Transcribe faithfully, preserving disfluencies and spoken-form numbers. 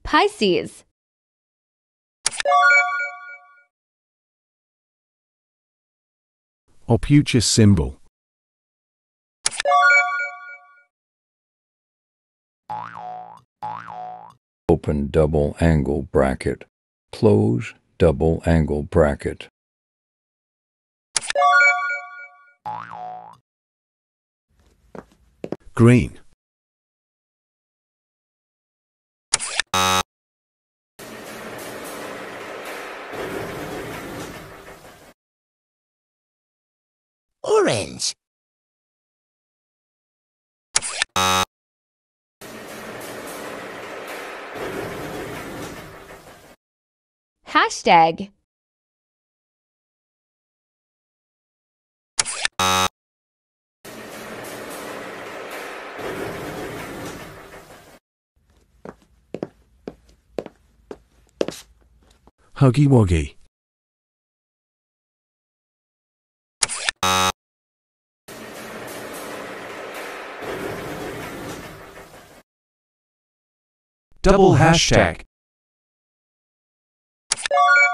Pisces. Ophiuchus symbol. Open double angle bracket. Close double angle bracket. Green. Orange. Hashtag. Huggy Wuggy. Double hashtag.